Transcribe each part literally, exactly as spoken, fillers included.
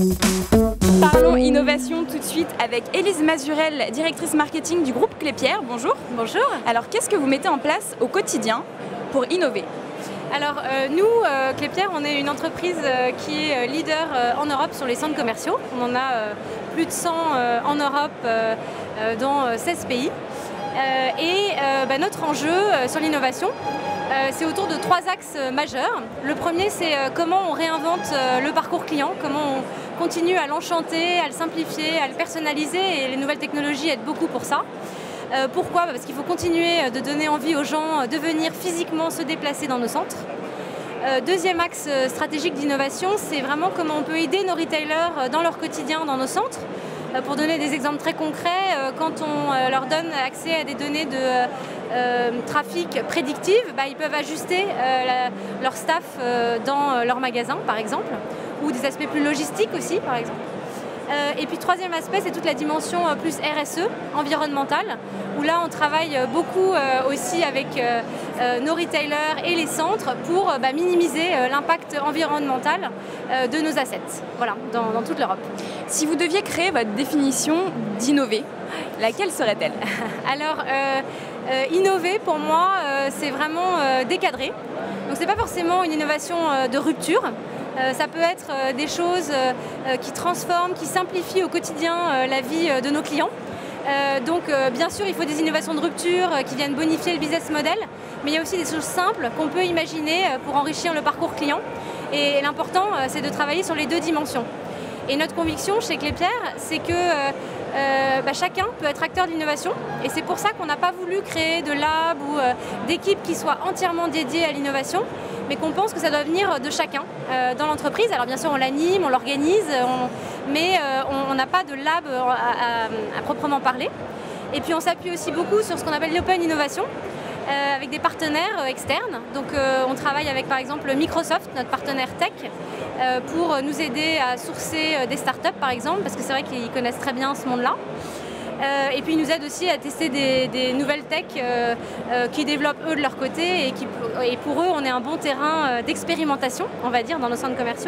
Parlons innovation tout de suite avec Élise Mazurel, directrice marketing du groupe Clépierre. Bonjour. Bonjour. Alors qu'est-ce que vous mettez en place au quotidien pour innover ? Alors euh, nous, euh, Clépierre, on est une entreprise euh, qui est leader euh, en Europe sur les centres commerciaux. On en a euh, plus de cent euh, en Europe, euh, euh, dans euh, seize pays. Euh, et euh, bah, notre enjeu euh, sur l'innovation, euh, c'est autour de trois axes euh, majeurs. Le premier, c'est euh, comment on réinvente euh, le parcours client, comment on continue à l'enchanter, à le simplifier, à le personnaliser, et les nouvelles technologies aident beaucoup pour ça. Euh, pourquoi ? Parce qu'il faut continuer de donner envie aux gens de venir physiquement se déplacer dans nos centres. Euh, deuxième axe stratégique d'innovation, c'est vraiment comment on peut aider nos retailers dans leur quotidien, dans nos centres. Euh, pour donner des exemples très concrets, euh, quand on euh, leur donne accès à des données de euh, trafic prédictives, bah, ils peuvent ajuster euh, la, leur staff euh, dans leur magasin, par exemple, ou des aspects plus logistiques aussi, par exemple. Euh, et puis troisième aspect, c'est toute la dimension euh, plus R S E, environnementale, où là on travaille euh, beaucoup euh, aussi avec euh, euh, nos retailers et les centres pour euh, bah, minimiser euh, l'impact environnemental euh, de nos assets, voilà, dans, dans toute l'Europe. Si vous deviez créer votre définition d'innover, laquelle serait-elle ? Alors, euh, euh, innover pour moi, euh, c'est vraiment euh, décadrer. Donc c'est pas forcément une innovation euh, de rupture. Euh, ça peut être euh, des choses euh, qui transforment, qui simplifient au quotidien euh, la vie euh, de nos clients. Euh, donc euh, bien sûr, il faut des innovations de rupture euh, qui viennent bonifier le business model, mais il y a aussi des choses simples qu'on peut imaginer euh, pour enrichir le parcours client. Et, et l'important, euh, c'est de travailler sur les deux dimensions. Et notre conviction chez Clépierre, c'est que euh, euh, bah, chacun peut être acteur d'innovation. Et c'est pour ça qu'on n'a pas voulu créer de lab ou euh, d'équipe qui soit entièrement dédiée à l'innovation, mais qu'on pense que ça doit venir de chacun euh, dans l'entreprise. Alors bien sûr, on l'anime, on l'organise, on... mais euh, on n'a pas de lab à, à, à proprement parler. Et puis on s'appuie aussi beaucoup sur ce qu'on appelle l'open innovation, euh, avec des partenaires euh, externes. Donc euh, on travaille avec par exemple Microsoft, notre partenaire tech, euh, pour nous aider à sourcer euh, des startups par exemple, parce que c'est vrai qu'ils connaissent très bien ce monde-là. Euh, et puis ils nous aident aussi à tester des, des nouvelles tech euh, euh, qui développent eux de leur côté, et, qui, et pour eux on est un bon terrain euh, d'expérimentation, on va dire, dans nos centres commerciaux.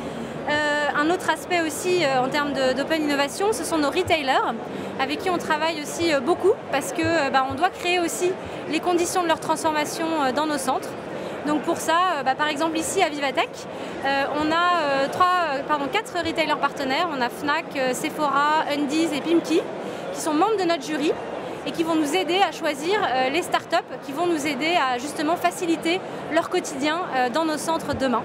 Euh, un autre aspect aussi euh, en termes d'open innovation, ce sont nos retailers, avec qui on travaille aussi euh, beaucoup, parce que euh, bah, on doit créer aussi les conditions de leur transformation euh, dans nos centres. Donc pour ça, euh, bah, par exemple ici à Vivatech, euh, on a euh, trois, euh, pardon, quatre retailers partenaires. On a Fnac, euh, Sephora, Undies et Pimki, qui sont membres de notre jury et qui vont nous aider à choisir euh, les startups qui vont nous aider à justement faciliter leur quotidien euh, dans nos centres demain.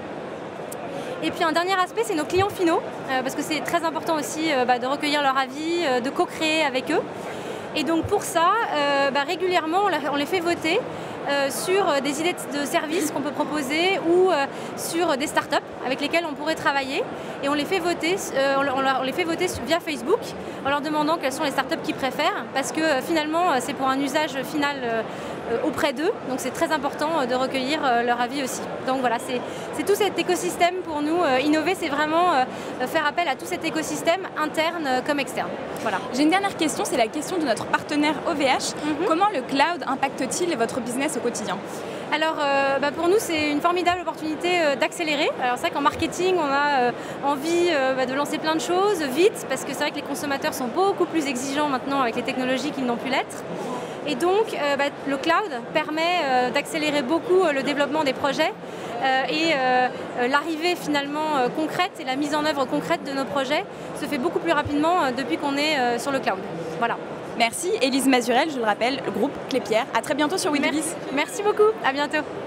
Et puis un dernier aspect, c'est nos clients finaux, euh, parce que c'est très important aussi euh, bah, de recueillir leur avis, euh, de co-créer avec eux. Et donc pour ça, euh, bah, régulièrement, on les fait voter euh, sur des idées de services qu'on peut proposer ou euh, sur des startups avec lesquelles on pourrait travailler. Et on les fait voter, euh, on, on les fait voter via Facebook en leur demandant quelles sont les startups qu'ils préfèrent, parce que euh, finalement, c'est pour un usage final euh, auprès d'eux. Donc c'est très important euh, de recueillir euh, leur avis aussi. Donc voilà, c'est tout cet écosystème pour nous. Euh, innover, c'est vraiment euh, faire appel à tout cet écosystème interne euh, comme externe. Voilà. J'ai une dernière question, c'est la question de notre partenaire O V H. Mm-hmm. Comment le cloud impacte-t-il votre business au quotidien ? Alors euh, bah pour nous, c'est une formidable opportunité euh, d'accélérer. Alors c'est vrai qu'en marketing, on a euh, envie euh, bah, de lancer plein de choses vite, parce que c'est vrai que les consommateurs sont beaucoup plus exigeants maintenant avec les technologies qu'ils n'ont pu l'être. Et donc euh, bah, le cloud permet euh, d'accélérer beaucoup euh, le développement des projets euh, et euh, l'arrivée finalement euh, concrète et la mise en œuvre concrète de nos projets se fait beaucoup plus rapidement euh, depuis qu'on est euh, sur le cloud. Voilà. Merci Élise Mazurel, je le rappelle, le groupe Clépierre. À très bientôt sur WeDoBiz. Merci beaucoup, à bientôt.